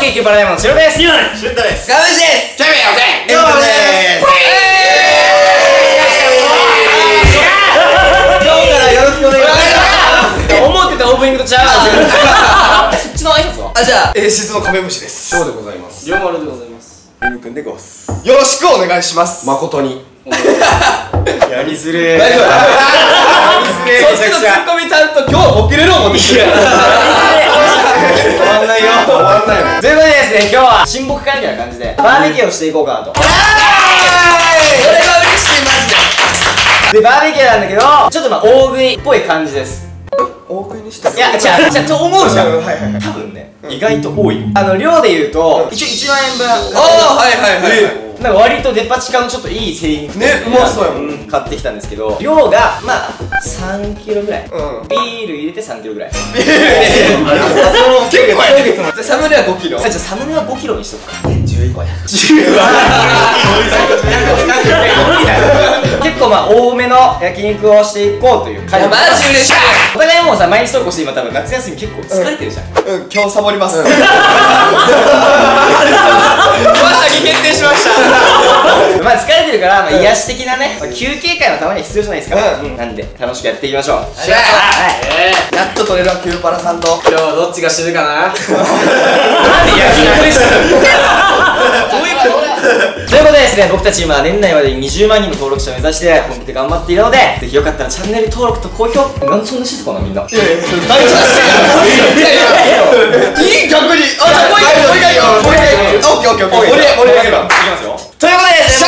研究パラダイモンのしろです。 シュンタです。 ガムシです。 チャンピオンです。 ヨウです。今日からよろしくお願いします。 思ってたオープニングとちゃう。そっちの挨拶は？ じゃあ、エーシスのカメムシです。 そうでございます。 龍丸でございます。 ゆみくんでごす。 よろしくお願いします。 誠に。やりづれー。 大丈夫。 そっちのツッコミちゃんと今日ボケれる思ってきて。終わんないよ。終わんないよ。 ということでですね、今日は親睦会みたいな感じでバーベキューをしていこうかなと。 これは嬉しい、マジで。 で、バーベキューなんだけど、ちょっとまあ大食いっぽい感じです。 大食いにしたいや、じゃあと思うじゃん。 はいはいはい。 多分ね、意外と多い。量で言うと、一応1万円分。 ああ、はいはいはい。 なんか割とデパ地下のちょっといい精肉ね、うまそうやもん。 買ってきたんですけど、量がまあ3キロぐらい。ビール入れて3キロぐらい。 結構やね。じゃあサムネは5キロ。 じゃあサムネは5キロにしとくか。11個や。結構まあ多めの焼肉をしていこうといういや、マジ嬉しい。 お互いもうさ、毎日投稿して今多分夏休み結構疲れてるじゃん。 今日サボります。まさに決定しました。 まあ疲れてるから、まあ癒し的なね、休憩会のために必要じゃないですか。なんで楽しくやっていきましょう。 やっと取れるわ、キューパラさんと。 今日どっちが死ぬかな。 なんで焼肉でした。どういうこと？ということでですね、僕たち今年内までに20万人の登録者を目指して本気で頑張っているので、ぜひよかったらチャンネル登録と高評価。なんでそんなしてたかなみんな。 大事だし。いい、逆に。あ、じゃあもう一回よ。もう一回よ。オッケーオッケーオッケー。俺だけだ。 いきますよ。ということでですね、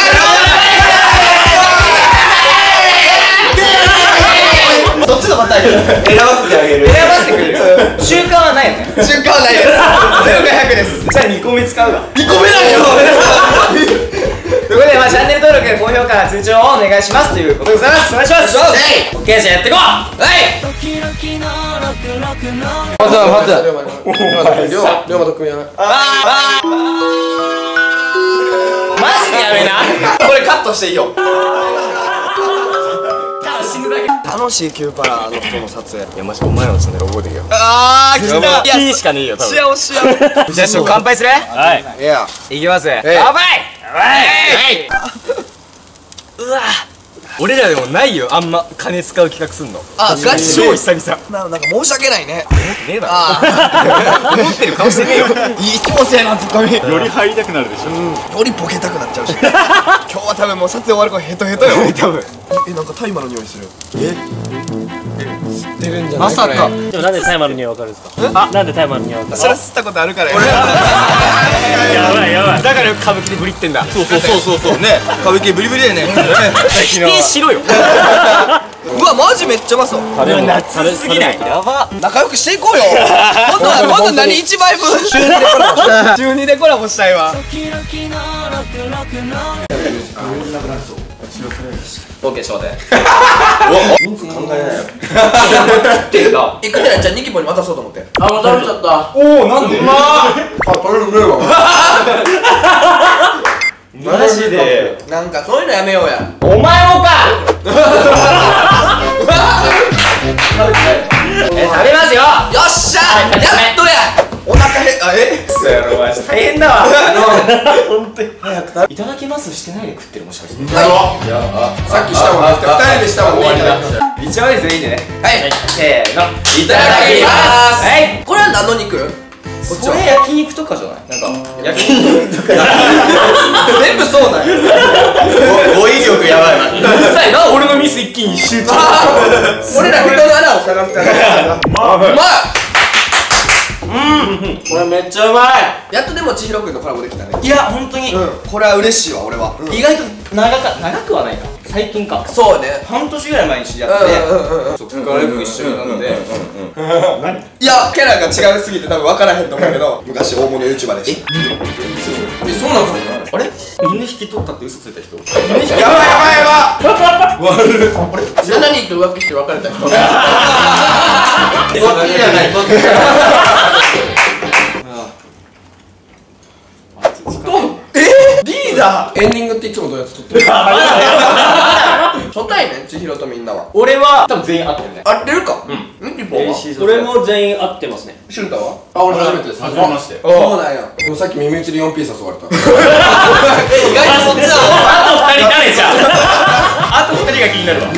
どっちのパターン選ばせてあげる。 選ばせてくれる。習慣はないよね。 瞬間はないです。0か100です。 じゃあ2個目使うわ。 2個目だよ。 ということで、まあチャンネル登録や高評価、通知をお願いしますということでございます。お願いします。オッケー、じゃあやっていこう。はい。 待って。龍馬と組み合わない。 マジでやめな。 これカットしていいよ。 死ぬだけ。 楽しいキューパラの人の撮影。いやマジお前らのチャンネル覚えてけよ。 あー、来た。 いや、しかねえよ、多分。 幸せや。 じゃあ、乾杯する？ はい。いや。 いきます。乾杯。 うわ。俺らでもないよ、あんま金使う企画すんの。 あ、ガチ超久々。 なんか申し訳ないね。 ねえだろ。思ってる顔してねえよ。 いい気持ちやな、ツッコミ。 より入りたくなるでしょ。 よりボケたくなっちゃうし。今日は多分もう撮影終わる頃ヘトヘトよ。 多分。 なんか大麻の匂いする。 出るんじゃないまさか。 でもなんでタイマーの匂いわかるんですか。なんでタイマーの匂いわかる。 それ吸ったことあるからよ。 やばいやばい。 だから歌舞伎でブリってんだ。 そうね。歌舞伎ブリブリだよね。 否定しろよ。 うわ、マジめっちゃうまそう。 夏すぎない？やば。 仲良くしていこうよ。今度何1枚分週2でコラボしたいわ。 オッケー、しようで。 人数考えないよ。 ってんだ。 行くんじゃない？じゃあニキポに渡そうと思って。 あ、もう食べちゃった。 おお、なんで？あ、これうめえわ。 マジで。 なんかそういうのやめようや。 お前もか。食べますよ。 よっしゃ、やっとや。お腹そうやろ、マジ大変だわ。本当に早く食べ。いただきますしてないで食ってる、もしかして。 はい。 さっきしたもんね。2人でしたもんね。 一番ですね、いいんでね。 はい。 せーの。 いただきます。 はい。 これは何の肉？こっちこれは焼肉とかじゃない？なんか焼肉とか。 全部そうなんや。 語彙力やばいな。 うるさいな、俺のミス一気に集中。 俺ら人の穴を探すから。うまい。 これめっちゃうまい。 やっとでも千尋くんとコラボできたね。 いや、本当にこれは嬉しいわ、俺は。 意外と長くはないか。最近か。 そうね。 半年ぐらい前に知り合って、そっからよく一緒になって。 いや、キャラが違うすぎて多分分からへんと思うけど、昔大物 YouTuber でした。 そうなんですか？あれ？犬引き取ったって嘘ついた人？ やばい。7人と浮気して別れた人。 そっちじゃない。 リーダー。エンディングっていつもどうやって撮ってる？ 初対面千尋とみんなは俺は多分全員会ってるね。 合ってるかミポは俺も全員会ってますね。 俊太はあ、俺初めてです。初めまして。 そうなんやでもさっき耳打ちで4ピース誘われた。 意外とそっちだあと2人誰じゃん。あと2人が気になるわ。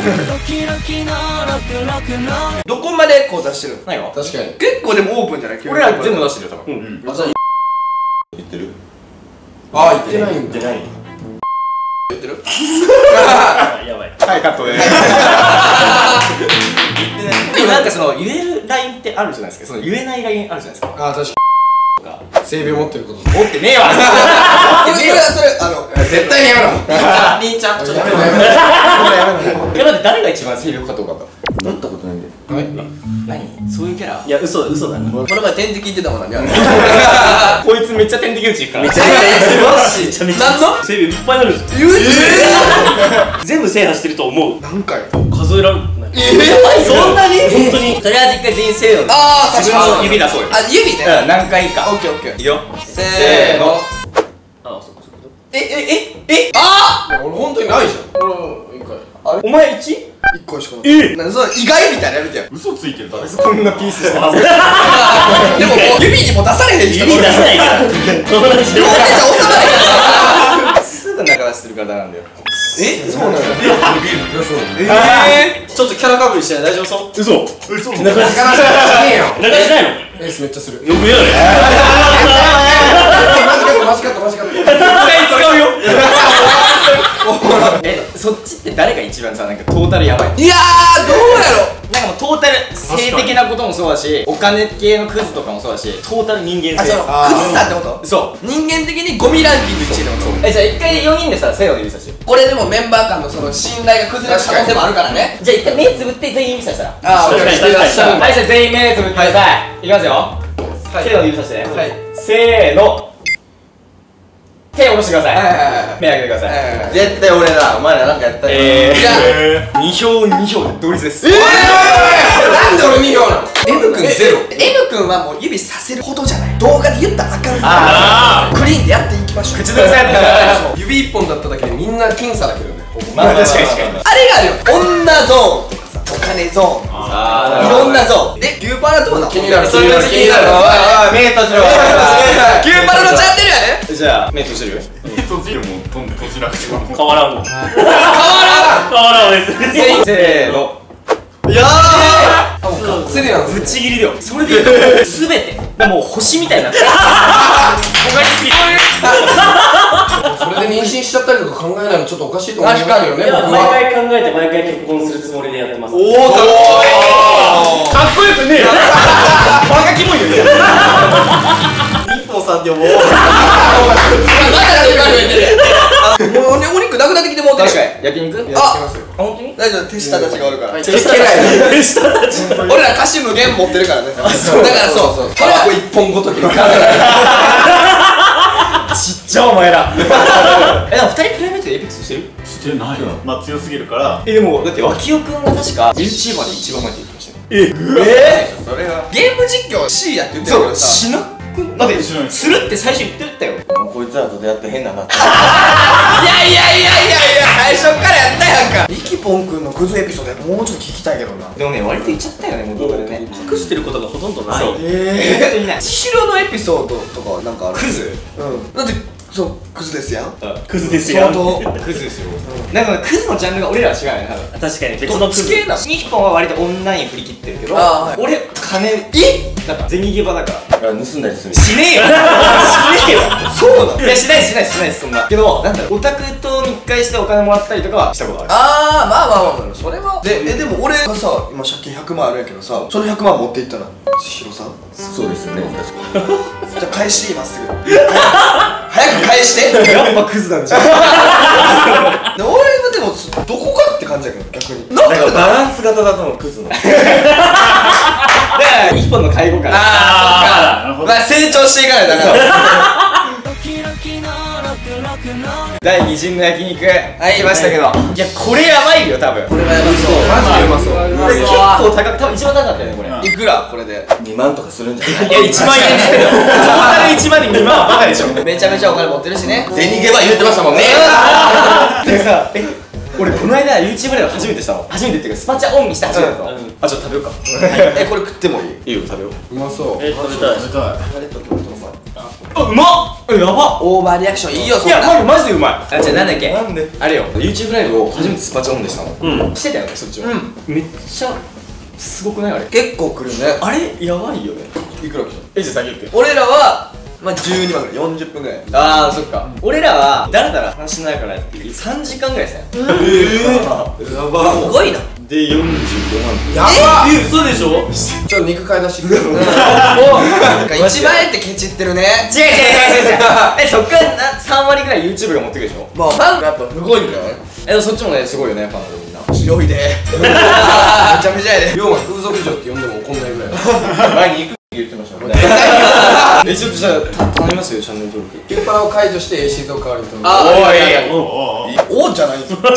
どこまでこう出してるの何が？ 確かに。 結構でもオープンじゃない俺ら全部出してるよ多分。 あ、じゃあ言ってる？あ、言ってないんだ。 言ってるやばい。 はい、カットで。でもなんかその言えるラインってあるじゃないですか。その言えないラインあるじゃないですか。 あ、確かに。性病持ってること。 持ってねえわ。 それ絶対にやめろ。 りんちゃんちょっとやめろやめろ。 いや、だって誰が一番性欲かどうかだ。 なったことないんだよ。 何？そういうキャラ？ いや、嘘だな。 この前点滴言ってたもんなこいつめっちゃ天敵打ちいくから。 めちゃめちゃ何の整備いっぱいになるんですよ。 言う全部制覇してると思う。 何回数えられない。 そんなに本当に。 とりあえず一回全員せーので。 ああ自分の指出そうよ。 あ、指ねうん、何回か。 オッケーオッケーいくよ。 せーのあ、そっかそっか。 あ俺本当にないじゃん。俺一回。 お前 1？ 1回しかない。 なんその意外みたいなやめてよ嘘ついてる誰こんなピースしてでももう指にも出されへん人指出せないから。友達両手じゃ収まないからすぐ中出しするからなんだよ。 そうなのちょっとキャラかぶりしてない？大丈夫そう？ 嘘中出しねえよ。 中しないの？ エースめっちゃする。 よく言うよね。 マジカット。 絶対使うよ。そっちって誰が一番さ、なんかトータルやばい？ いやー、どうやろなんかもうトータル性的なこともそうだし、お金系のクズとかもそうだし、トータル人間性。 クズさってことそう。 人間的にゴミランキング1位ってことじゃあ一回4人でさ、せーので指さしてよ。 これでもメンバー間のその信頼が崩れる可能性もあるからねじゃあ一回目つぶって全員指さしたら。 ああ、 確かに確かにしたはい、じゃあ全員目つぶってください。いきますよ。せーので指さしてね。 はいせーの。手を下ろしてください。目開けてください。 絶対俺だ。お前らなんかやったよ。 2票2票で同率です。 なんで俺2票なの？ M 君ゼロ M 君はもう指させるほどじゃない動画で言ったらあかんクリーンでやっていきましょう口ずさやってください。 指1本だっただけでみんな僅差だけどね。 まあ確かに確かに。 あれがあるよ女ゾーンとかさお金ゾーンとかさいろんなゾーンで牛パラどうなの気になる。 それが気になる目閉じろ。 牛パラのチャンネルやねじゃあ目閉じるよ。 変わらんもん。変わらん別に。 せーの。 いやーセリなんぶっちぎりだよ。それで言うと全てもう星みたいになってる。焦がりすぎて。 それで妊娠しちゃったりとか考えないのちょっとおかしいと思うんだけどね。 いや僕は毎回考えて毎回結婚するつもりでやってます。 おお、かっこよくねえよ。バカキモいよ。日本さんって思う。 もうお肉なくなってきてもうてる確かに焼肉。 あ本当に？ 大丈夫手下たちがおるから手下たち。 俺ら歌詞無限持ってるからねだからそうタバコ1本ごときのちっちゃお前ら。でも2人プライベートでエイペックスしてる？ してないよ。まあ強すぎるから。 でもだって脇代くんが確か YouTuber で一番前って言ってましたよ。 それはゲーム実況 C やって言ってるけどさしなくんだってするって最初言ってたよ。 こいつらと出会って変だなって。 いや最初からやったやんかリキポンくんのクズエピソードもうちょっと聞きたいけどなでもね割と言っちゃったよねもう動画でね。 隠してることがほとんどない。 そう。本当にない。 千尋のエピソードとかはなんかあるクズ？ だってそうクズですやんクズですよ。 相当クズですよ。なんかクズのジャンルが俺らは違うよね多分。 確かに別のクズ。 系な日本は割とオンライン振り切ってるけど、 あーはい俺金なんか銭ゲバだから盗んだりする。 しねえよ。しねえよ。 そうなのいやしないそんな。けどなんだろうオタクと密会してお金もらったりとかはしたことある。 あーまあそれはでも俺がさ今借金100万あるんやけどさその100万持っていったら千尋さんそうですよね。確かに。 じゃあ返して今すぐ早く返してやっぱクズなんじゃん。 俺はでもどこかって感じやけど逆になんかバランス型だと思うクズの。 だから日本の介護官。 あーそっかまあ成長していかないとだから第2陣の焼肉来ましたけど、いやこれやばいよ多分。 これはやばそうマジでうまそう。 結構高く多分一番高かったよねこれ。 いくらこれで 2万とかするんじゃない？ いや1万円っつってたよ。トータル1万で2万はバカでしょ。 めちゃめちゃお金持ってるしね銭ゲバ言ってましたもんね。 でさ俺この間 YouTube ライブ初めてしたの。初めてっていうかスパチャオンにして初めてだったの。あ、ちょっと食べようか。 これ食ってもいい？ いいよ、食べよう。 うまそう。 食べたい。 あ、うまっ。やば。 オーバーリアクションいいよ、そいや、 んな。 マジでうまい。あ、じゃあなんだっけ。 なんで？ あれよ、YouTube ライブを初めてスパチャオンでしたの。してたよね、そっちも。 うん。 めっちゃすごくないあれ。 結構来るね。 あれやばいよね。 いくら来た？ じゃあ先言って。 俺らは、まあ12万ぐらい、40分ぐらい。 あー、そっか。俺らはだらだら話しながらやって3時間ぐらいしたよ。 やば。 すごいな。 で、45万。 やば。 嘘でしょ？ ちょっと肉買い出してくれ。 なんか1万円ってケチってるね。 違う違う違う違う。そっから3割ぐらい YouTube が持ってくるでしょ。 まあ、ファンがやっぱすごいんだよね。 でもそっちもね、すごいよね、ファンのみんな。 強いで。めちゃめちゃやで。 龍馬風俗嬢って呼んでも怒んないぐらい。前に行くって言ってましたもんね。 ちょっとじゃあ、頼みますよ、チャンネル登録。 キューパラを解除して A シーズンを代わりに取る。 あおいおじゃないんすよ。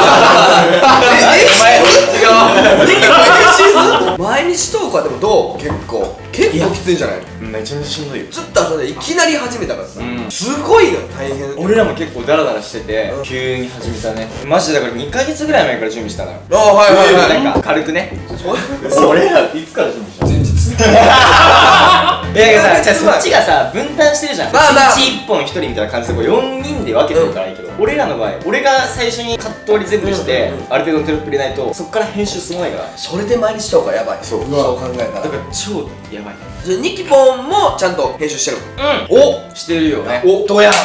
毎日投稿はでもどう？結構きついんじゃない？ めちゃめちゃしんどいよ。 ちょっとそれいきなり始めたからさ、 うんすごいの大変。 俺らも結構ダラダラしてて、急に始めたね。マジでだから2ヶ月ぐらい前から準備したのよ。 ああ、はいはいはい。 なんか軽くね。 それらいつから準備した？前日。 いやさ、じゃあそっちがさ、分担してるじゃん。 まあまあ 1日1本1人みたいな感じでこう4人で分けてるからいいけど、俺らの場合、俺が最初にカット割り全部してある程度のテロップ入れないとそっから編集進まないから。 それで毎日投稿やばい。そう考えたら。 だから超やばい。 じゃあニキポンもちゃんと編集してる。 おしてるよね。 おどうやん。やっ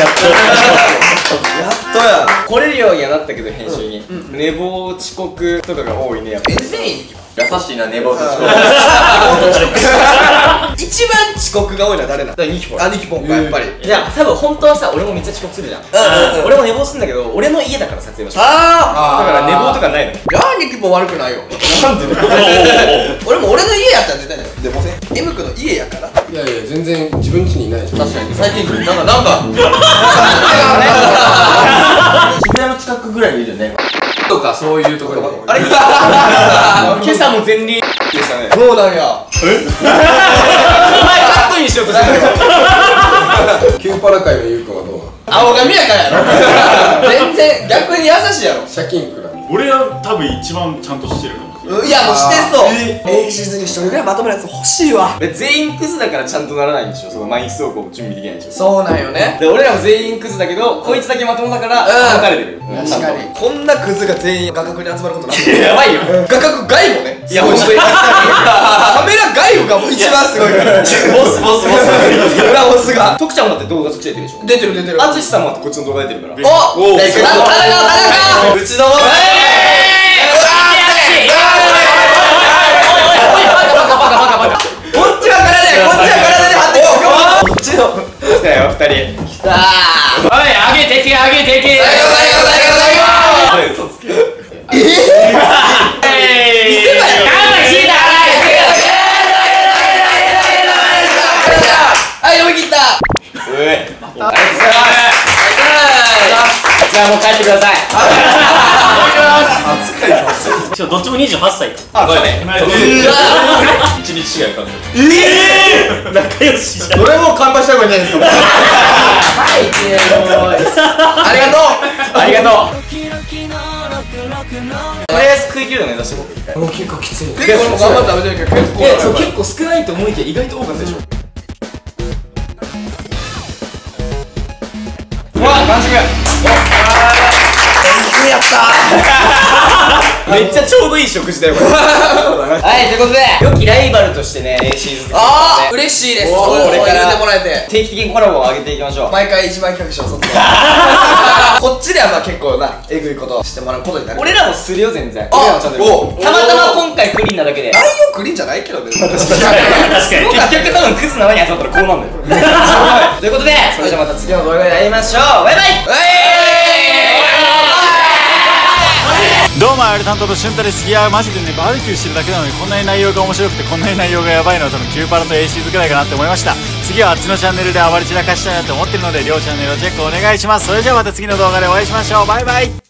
とや。 来れるようにはなったけど編集に寝坊遅刻とかが多いね、やっぱ。 全然いい。 優しいな、寝坊と遅刻。 一番遅刻が多いのは誰なの？ だからニキポン。 あ、ニキポンかやっぱり。 いや、多分本当はさ、俺もめっちゃ遅刻するじゃん。俺も寝坊するんだけど、俺の家だから撮影場所。だあから寝坊とかないの。 あ。いやニキポン悪くないよ。 なんで俺も俺の家やったら絶対ない。でもね、M 君の家やから。 いやいや、全然自分家にいないじゃん。 確かに最近なんか渋谷の近くぐらいにいるよね。とかそういうところに。 あれ今朝も前輪でしたね。 そうなんや。 お前カットにしようとしてる。 キューパラ界のゆうくんはどうなの？ 青髪やからやろ。全然逆に優しいやろ。 借金くらい。 俺は多分一番ちゃんとしてるかもしれない。 いやもうしてそう。シーズンに一人ぐらいまとめるやつ欲しいわ。 全員クズだからちゃんとならないんでしょ。その毎日投稿準備できないんでしょ。 そうなんよね。 で俺らも全員クズだけど、こいつだけまともだから分かれてる。 確かに。こんなクズが全員画角に集まることない。 やばいよ。 画角外もね。 いや本当に。 カメラ外がもう一番すごいから。 ボス裏ボスが。 徳ちゃんもだって動画そっち出てるでしょ。 出てる出てる。 淳さんもだってこっちの動画出てるから。 お田中うちのもこっちは体でこっちは体で張ってよ。こっちの。 来たよ2人。 来たー。 おい、上げてけ上げてけ。 嘘つけ。 はい、読み切った。 じゃあもう帰ってください。 しかもどっちも28歳か。 あ、ごめんね。 一日違いかんね。 仲良しじゃん。 それも乾杯した方がいいんじゃないですか。 ありがとう。 ありがとう。とりあえず食い切るの目指して僕一回。 もう結構きつい。 結構頑張って食べてるけど結構そう結構少ないと思いきや意外と多かったでしょ。うわ、完食。 やっためっちゃちょうどいい食事だよこれ。はい、ということで良きライバルとしてね、シーズンあー、嬉しいです。 これから言ってもらえて定期的にコラボを上げていきましょう。 毎回一番企画書をそっとこっちではまあ結構なえぐいことをしてもらうことになる。 俺らもするよ全然。 あ俺らもちゃんとおたまたま今回クリーンなだけで。 内容クリーンじゃないけどね。 確かに。 結局多分クズなのに集まったらこうなんだよ。ということで、それじゃあまた次の動画で会いましょう。バイバイ。 どうもアイル担当の俊太です。いやマジでねバーベキューしてるだけなのにこんなに内容が面白くてこんなに内容がやばいのは多分キューパラと A シーズぐらいかなって思いました。次はあっちのチャンネルで暴れ散らかしたいなって思ってるので両チャンネルをチェックお願いします。それじゃあまた次の動画でお会いしましょう。バイバイ。